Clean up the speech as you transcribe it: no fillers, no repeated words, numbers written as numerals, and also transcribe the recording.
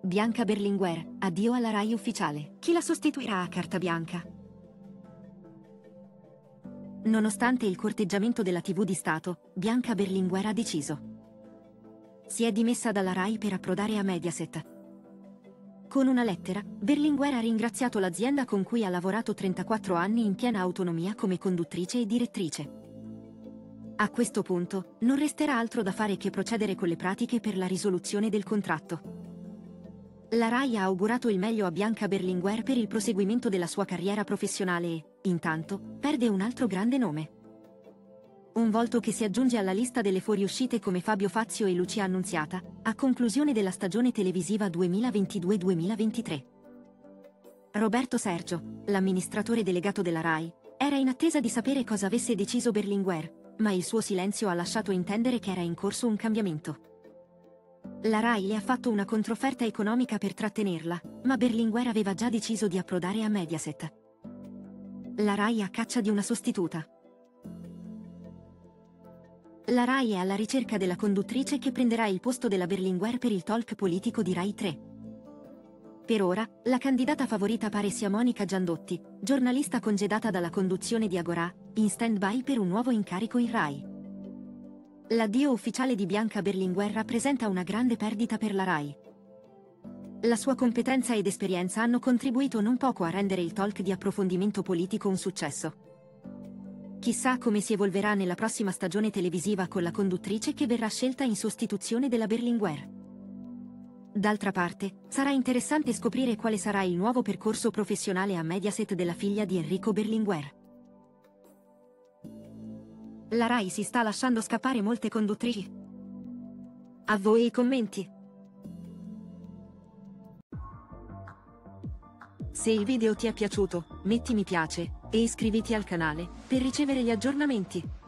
Bianca Berlinguer, addio alla Rai ufficiale. Chi la sostituirà a carta bianca? Nonostante il corteggiamento della TV di Stato, Bianca Berlinguer ha deciso. Si è dimessa dalla Rai per approdare a Mediaset. Con una lettera, Berlinguer ha ringraziato l'azienda con cui ha lavorato 34 anni in piena autonomia come conduttrice e direttrice. A questo punto, non resterà altro da fare che procedere con le pratiche per la risoluzione del contratto. La Rai ha augurato il meglio a Bianca Berlinguer per il proseguimento della sua carriera professionale e, intanto, perde un altro grande nome. Un volto che si aggiunge alla lista delle fuoriuscite come Fabio Fazio e Lucia Annunziata, a conclusione della stagione televisiva 2022-2023. Roberto Sergio, l'amministratore delegato della Rai, era in attesa di sapere cosa avesse deciso Berlinguer, ma il suo silenzio ha lasciato intendere che era in corso un cambiamento. La Rai le ha fatto una controfferta economica per trattenerla, ma Berlinguer aveva già deciso di approdare a Mediaset. La Rai a caccia di una sostituta. La Rai è alla ricerca della conduttrice che prenderà il posto della Berlinguer per il talk politico di Rai 3. Per ora, la candidata favorita pare sia Monica Giandotti, giornalista congedata dalla conduzione di Agorà, in stand-by per un nuovo incarico in Rai. L'addio ufficiale di Bianca Berlinguer rappresenta una grande perdita per la Rai. La sua competenza ed esperienza hanno contribuito non poco a rendere il talk di approfondimento politico un successo. Chissà come si evolverà nella prossima stagione televisiva con la conduttrice che verrà scelta in sostituzione della Berlinguer. D'altra parte, sarà interessante scoprire quale sarà il nuovo percorso professionale a Mediaset della figlia di Enrico Berlinguer. La Rai si sta lasciando scappare molte conduttrici. A voi i commenti. Se il video ti è piaciuto, metti mi piace e iscriviti al canale per ricevere gli aggiornamenti.